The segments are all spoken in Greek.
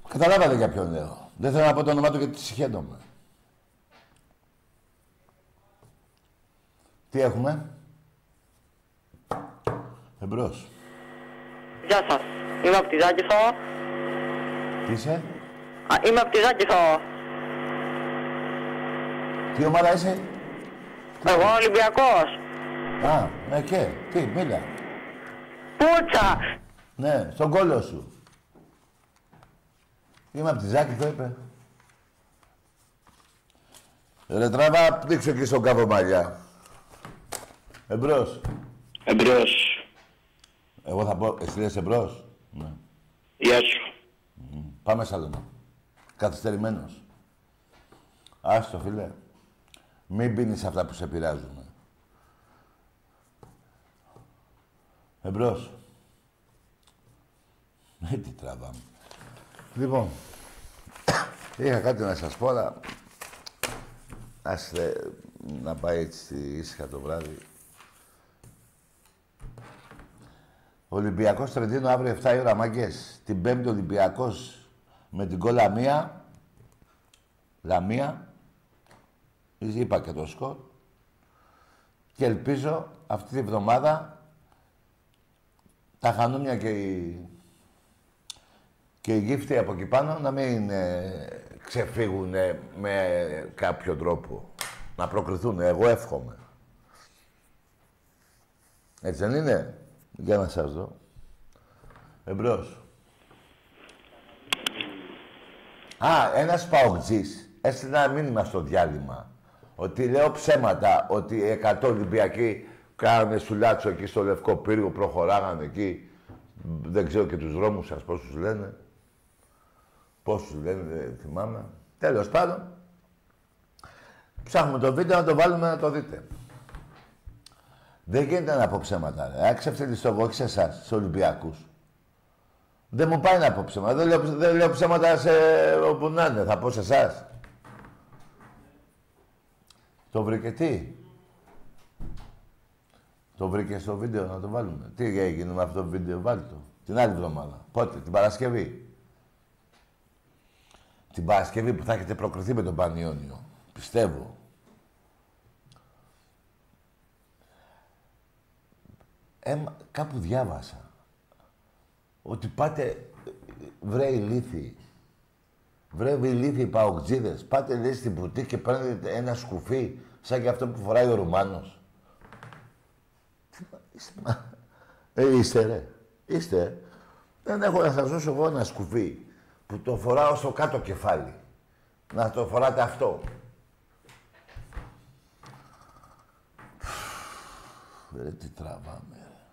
Καταλάβατε για ποιον λέω. Δεν θέλω να πω το όνομά του γιατί συχαίνομαι. Τι έχουμε? Εμπρός. Γεια σας. Είμαι από τη Ζάκηθο. Τι είσαι? Είμαι από τη Ζάκηθο. Τι ομάδα είσαι? Εγώ Ολυμπιακός. Α, ναι και. Τι, μίλα. Πούτσα. Ναι, στον κόλλο σου. Είμαι από τη Ζάκηθο, είπε. Ρε τραβά, δείξε εκεί στον κάβο μαλλιά. Εμπρός. Εμπρός. Εγώ θα πω, εσύ λες εμπρός. Ναι. Γεια σου. Πάμε σαλονό. Καθυστερημένος. Άστο, φίλε. Μην πίνεις αυτά που σε πειράζουν. Εμπρός. Τι τραβάμε. Λοιπόν, είχα κάτι να σας πω, αλλά άστε να πάει έτσι ήσυχα το βράδυ. Ολυμπιακός Τρεντίνο αύριο 7 η ώρα, μάγκες. Την Πέμπτη Ολυμπιακός με την κόλλα Λαμία. Λαμία. Είπα και το σκορ. Και ελπίζω αυτή τη βδομάδα τα χανούμια και οι γύφτοι από εκεί πάνω να μην ξεφύγουν με κάποιο τρόπο. Να προκριθούν. Εγώ εύχομαι. Έτσι δεν είναι? Για να σας δω. Εμπρός. Ένας παοκτζής έστειλε ένα μήνυμα στο διάλειμμα ότι λέω ψέματα, ότι 100 Ολυμπιακοί κάνανε σουλάτσο εκεί στο Λευκό Πύργο, προχωράγανε εκεί. Δεν ξέρω και τους δρόμους σας πόσους λένε. Πόσους λένε, δεν θυμάμαι. Τέλος πάντων, ψάχνουμε το βίντεο να το βάλουμε να το δείτε. Δεν γίνεται να πω ψέματα, ρε. Ξεφτυλιστώ εγώ, όχι σε εσάς, στους Ολυμπιακούς. Δεν μου πάει να πω ψέματα. Δεν λέω ψέματα σε όπου να είναι. Θα πω σε εσάς. Το βρήκε τι? Το βρήκε στο βίντεο να το βάλουμε. Τι έγινε με αυτό το βίντεο, βάλτε το. Την άλλη εβδομάδα. Πότε, την Παρασκευή. Την Παρασκευή που θα έχετε προκριθεί με τον Πανιόνιο. Πιστεύω. Κάπου διάβασα ότι πάτε, βρε ηλίθιοι, βρε ηλίθιοι παοκτζίδες, πάτε λέει στην μπουτί και παίρνετε ένα σκουφί σαν και αυτό που φοράει ο Ρουμάνος. Είστε ρε, είστε. Δεν έχω να σας δώσω εγώ ένα σκουφί που το φοράω στο κάτω κεφάλι. Να το φοράτε αυτό. Ρε τι τραβάμε.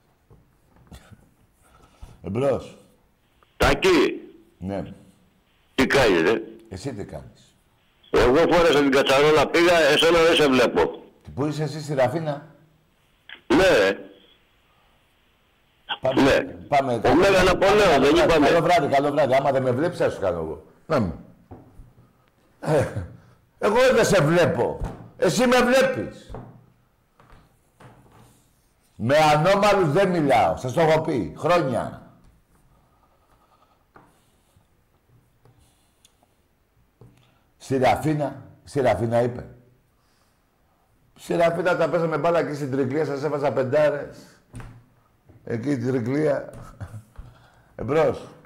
Εμπρός. Τάκη. Ναι. Τι κάνεις, ρε? Εσύ τι κάνεις? Εγώ φόρεσα την κατσαρόλα, πήγα, εσένα δεν σε βλέπω. Πού είσαι εσύ, στη Ραφίνα? Ναι, ρε. Πάμε. Ναι. Πάμε. Ο Μέγαν Απολέων, δεν είπαμε. Καλό βράδυ, καλό βράδυ. Άμα δεν με βλέπεις, θα σου κάνω εγώ. Να μου. Εγώ δεν σε βλέπω. Εσύ με βλέπεις. Με ανώμαλους δεν μιλάω. Σας το έχω πει. Χρόνια. Στη Ραφίνα είπε. Στη Ραφίνα τα πέσαμε μπάλα εκεί στην Τρικλία, σας έβαζα πεντάρες. Εκεί στην Τρικλία. Εμπρός.